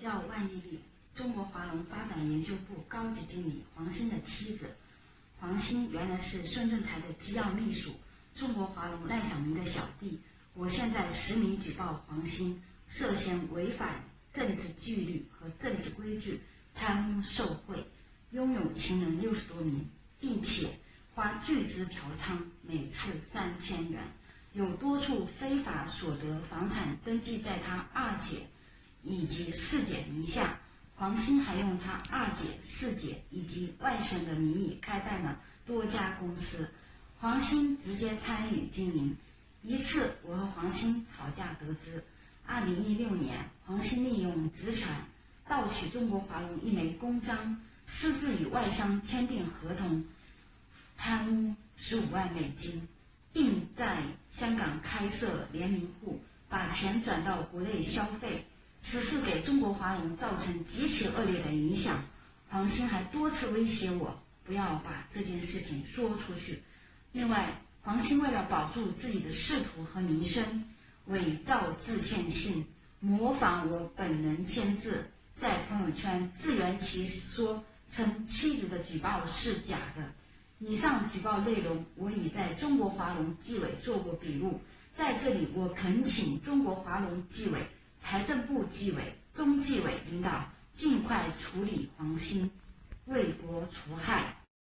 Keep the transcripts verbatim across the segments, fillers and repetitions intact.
叫万丽丽，中国华龙发展研究部高级经理黄鑫的妻子。黄鑫原来是孙政才的机要秘书，中国华龙赖小民的小弟。我现在实名举报黄鑫涉嫌违反政治纪律和政治规矩，贪污受贿，拥有情人六十多名，并且花巨资嫖娼，每次三千元，有多处非法所得房产登记在他二姐以及四姐名下。黄鑫还用他二姐、四姐以及外甥的名义开办了多家公司，黄鑫直接参与经营。一次我和黄鑫吵架得知，二零一六年黄鑫利用资产盗取中国华龙一枚公章，私自与外商签订合同，贪污十五万美金，并在香港开设联名户，把钱转到国内消费。此事给中国华龙造成极其恶劣的影响。黄鑫还多次威胁我不要把这件事情说出去。另外，黄鑫为了保住自己的仕途和名声，伪造自荐信，模仿我本人签字，在朋友圈自圆其说，称妻子的举报是假的。以上举报内容我已在中国华龙纪委做过笔录，在这里我恳请中国华龙纪委、财政部纪委、中纪委领导尽快处理黄鑫，为国除害。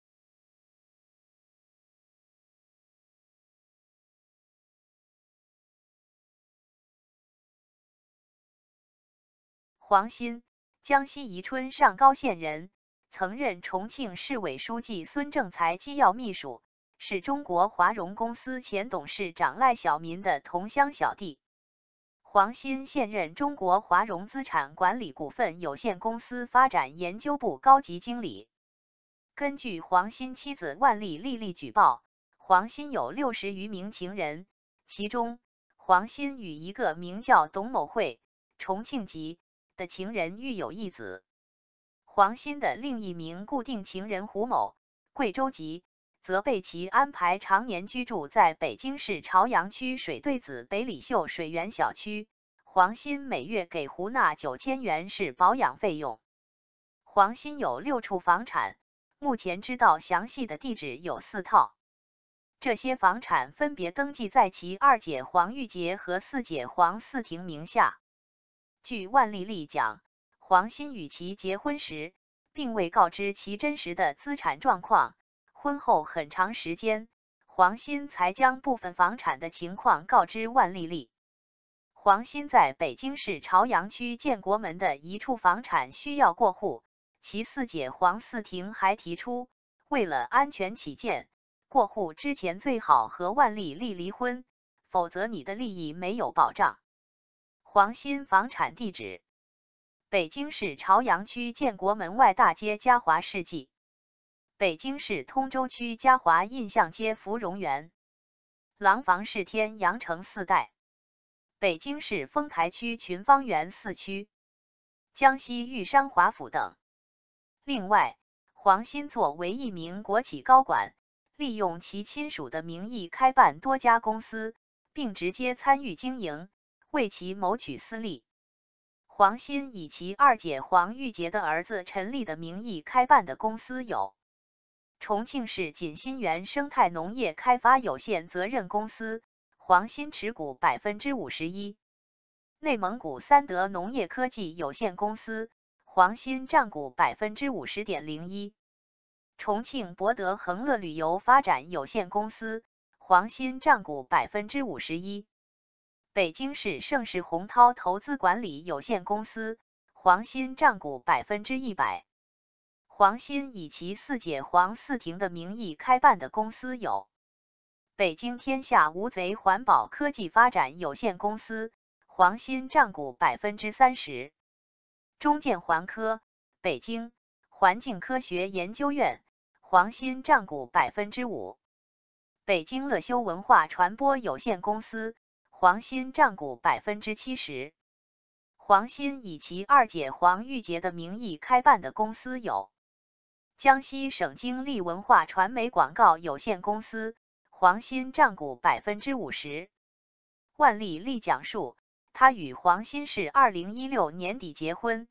黄鑫，江西宜春上高县人，曾任重庆市委书记孙政才机要秘书，是中国华融公司前董事长赖小民的同乡小弟。黄鑫现任中国华融资产管理股份有限公司发展研究部高级经理。根据黄鑫妻子万丽丽丽举报，黄鑫有六十余名情人，其中黄鑫与一个名叫董某慧，重庆籍的情人育有一子。黄鑫的另一名固定情人胡某，贵州籍，则被其安排常年居住在北京市朝阳区水对子北里秀水源小区。黄鑫每月给胡纳九千元是保养费用。黄鑫有六处房产，目前知道详细的地址有四套。这些房产分别登记在其二姐黄玉洁和四姐黄四婷名下。据万丽丽讲，黄鑫与其结婚时，并未告知其真实的资产状况，婚后很长时间，黄鑫才将部分房产的情况告知万丽丽。黄鑫在北京市朝阳区建国门的一处房产需要过户，其四姐黄四婷还提出，为了安全起见，过户之前最好和万丽丽离婚，否则你的利益没有保障。黄鑫房产地址：北京市朝阳区建国门外大街嘉华世纪，北京市通州区嘉华印象街芙蓉园，廊坊市天阳城四带，北京市丰台区群芳园四区，江西豫商华府等。另外，黄鑫作为一名国企高管，利用其亲属的名义开办多家公司，并直接参与经营，为其谋取私利。黄鑫以其二姐黄玉洁的儿子陈立的名义开办的公司有：重庆市锦新园生态农业开发有限责任公司，黄鑫持股百分之五十一；内蒙古三德农业科技有限公司，黄鑫占股百分之五十点零一；重庆博德恒乐旅游发展有限公司，黄鑫占股百分之五十一；北京市盛世洪涛投资管理有限公司，黄鑫占股百分之一百。黄鑫以其四姐黄四婷的名义开办的公司有：北京天下无贼环保科技发展有限公司，黄鑫占股百分之三十；中建环科，北京环境科学研究院，黄鑫占股百分之五；北京乐修文化传播有限公司，黄鑫占股百分之七十。黄鑫以其二姐黄玉洁的名义开办的公司有：江西省经历文化传媒广告有限公司，黄鑫占股百分之五十。万丽丽讲述，她与黄鑫是二零一六年底结婚，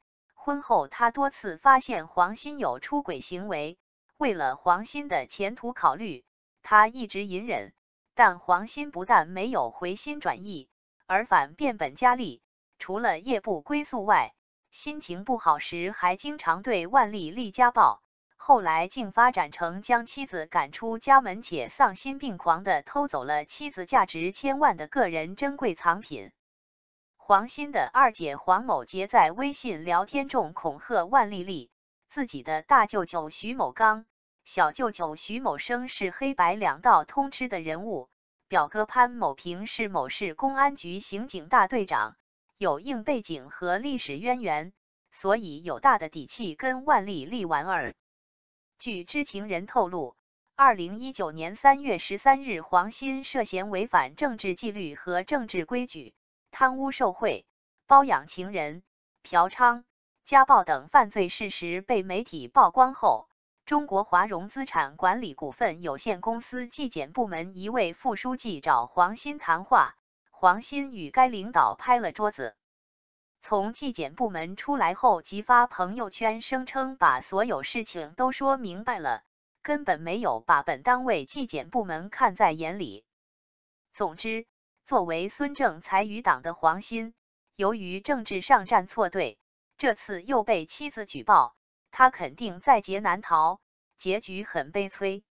婚后他多次发现黄鑫有出轨行为，为了黄鑫的前途考虑，他一直隐忍，但黄鑫不但没有回心转意，而反变本加厉，除了夜不归宿外，心情不好时还经常对万丽丽家暴，后来竟发展成将妻子赶出家门且丧心病狂地偷走了妻子价值千万的个人珍贵藏品。黄鑫的二姐黄某杰在微信聊天中恐吓万丽丽，自己的大舅舅徐某刚、小舅舅徐某生是黑白两道通吃的人物，表哥潘某平是某市公安局刑警大队长，有硬背景和历史渊源，所以有大的底气跟万丽丽玩儿。据知情人透露，二零一九年三月十三日，黄鑫涉嫌违反政治纪律和政治规矩，贪污受贿、包养情人、嫖娼、家暴等犯罪事实被媒体曝光后，中国华融资产管理股份有限公司纪检部门一位副书记找黄鑫谈话，黄鑫与该领导拍了桌子。从纪检部门出来后即发朋友圈声称把所有事情都说明白了，根本没有把本单位纪检部门看在眼里。总之，作为孙政才余党的黄鑫，由于政治上站错队，这次又被妻子举报，他肯定在劫难逃，结局很悲催。